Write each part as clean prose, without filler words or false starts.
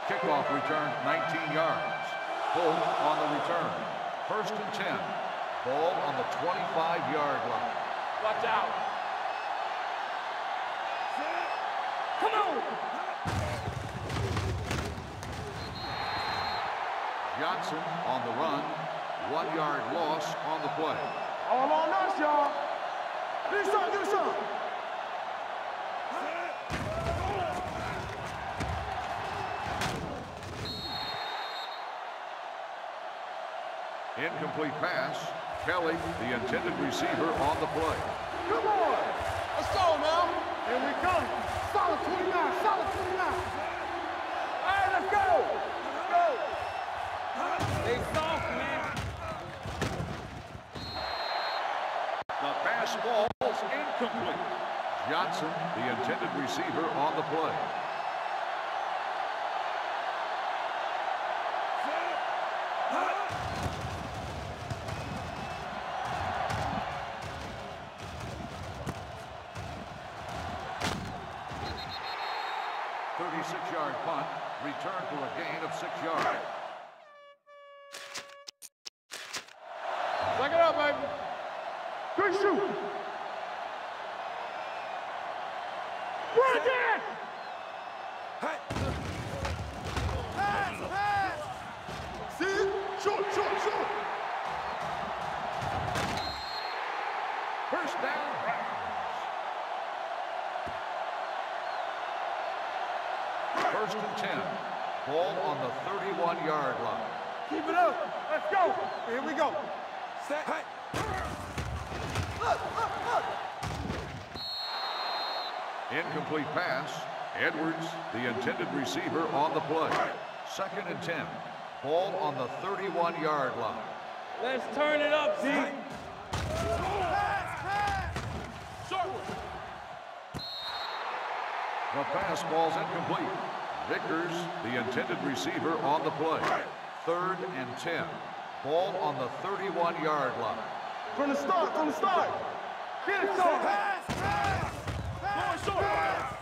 Kickoff return 19 yards. Holt on the return. 1st and 10. Ball on the 25-yard line. Watch out. Come on. Johnson on the run. 1-yard loss on the play. All on us, y'all. Do something. Incomplete pass. Kelly, the intended receiver, on the play. Come on. Let's go now. Here we come. Solid 29. Solid 29. All right, let's go. Let's go. They soft, man. The pass ball's incomplete. Johnson, the intended receiver, on the play. Yard punt, return for a gain of 6 yards. Back it up, baby. Good shoot. Right there. Hey. Pass. See it? Short. First down. First and 10. Ball on the 31-yard line. Keep it up. Let's go. Here we go. Set. Hey. Look. Incomplete pass. Edwards, the intended receiver, on the play. 2nd and 10. Ball on the 31-yard line. Let's turn it up, Z. Pass. Short one. The pass ball's incomplete. Vickers, the intended receiver, on the play. 3rd and 10. Ball on the 31-yard line. From the start. Get it, short. Pass. Going short.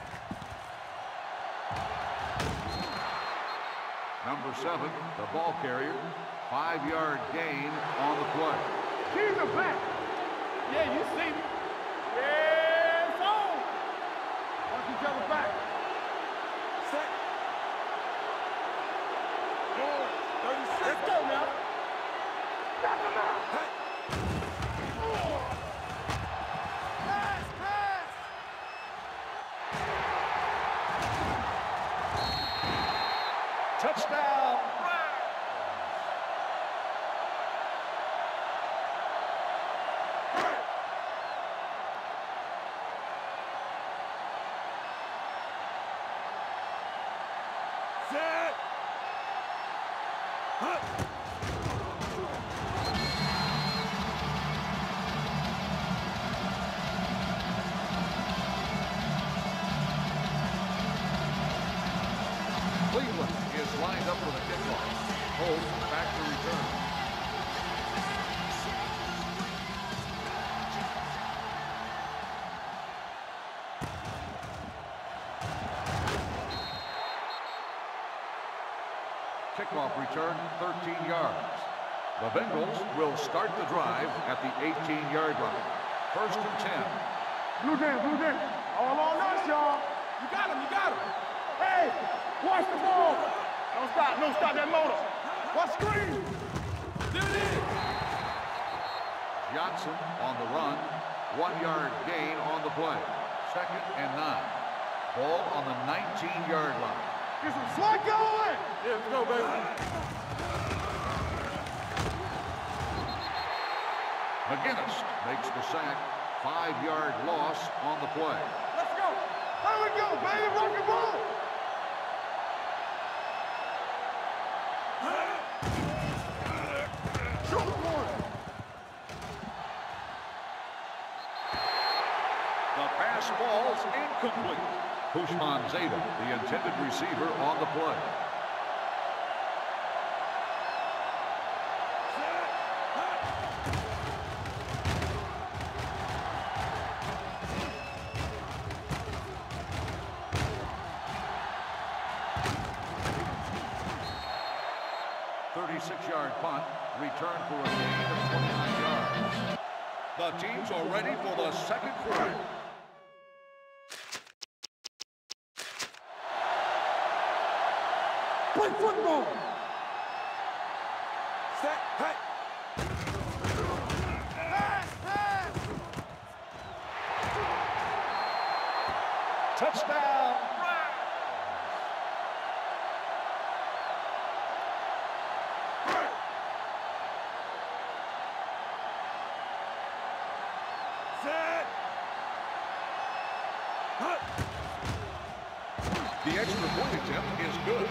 Number 7, the ball carrier. 5-yard gain on the play. Keep it back. Yeah, you see me. Yeah, it's on. Watch each other back. Set. 36. Let's go now. Knock him out. Hey. Pass. Touchdown, Set. Cleveland is lined up for the kickoff. Holt back to return. Kickoff return, 13 yards. The Bengals will start the drive at the 18-yard line. 1st and 10. Blue down. All on us, y'all. You got him. Hey, watch the ball. Don't stop that motor. Watch screen. There it is. Johnson on the run. 1-yard gain on the play. 2nd and 9. Ball on the 19-yard line. Get some slug going. Yeah, let's go, baby. McGinnis makes the sack. 5-yard loss on the play. Let's go. There we go, baby. Rock and roll. Short one. The pass ball's incomplete. Pushman Zeta, the intended receiver, on the play. 36-yard punt, return for a gain of 29 yards. The teams are ready for the second quarter. Play football. Set, hey. Touchdown. Set. The extra point attempt is good.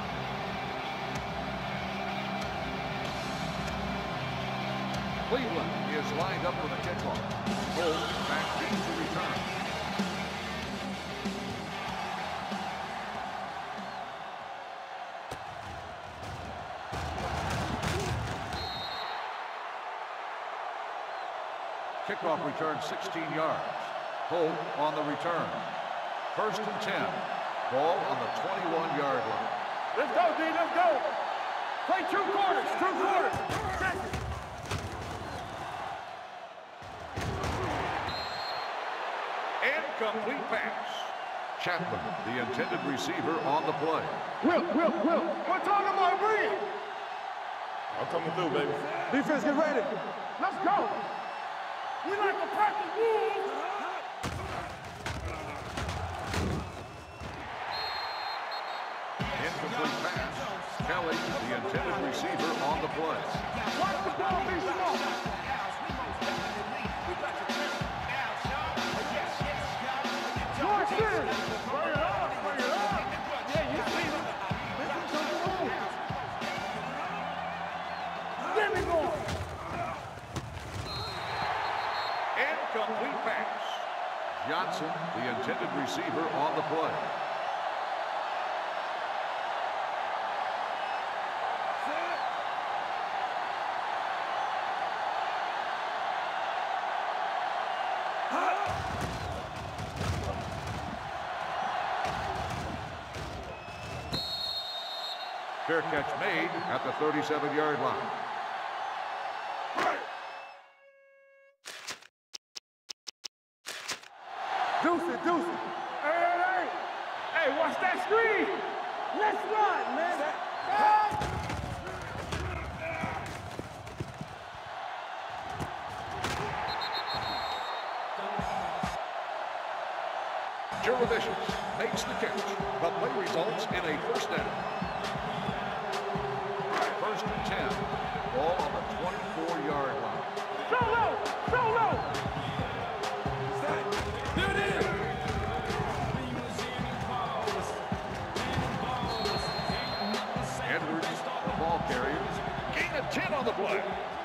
Cleveland is lined up for the kickoff. Holt back deep to return. Kickoff return 16 yards. Holt on the return. 1st and 10. Ball on the 21-yard line. Let's go, D. Let's go. Play 2 quarters. 2 quarters. Second. Incomplete pass. Chapman, the intended receiver, on the play. Will. What time am I bringing? I'm coming through, baby. Defense, get ready. Let's go. We like to practice rules. Incomplete pass. Kelly, the intended receiver, on the play. Watch the ball be small. Watch this. Bring it up. Yeah, you see them. This is some rules. Give me more. Incomplete pass. Johnson, the intended receiver, on the play. Fair catch made at the 37-yard line. Deuce it. Hey, watch that screen. Let's run, man. Jurevicius makes the catch. The play results in a 1st down. 1st and 10. Ball on the 24-yard line. Solo. There it is. Edwards, the ball carrier. Gain of 10 on the play.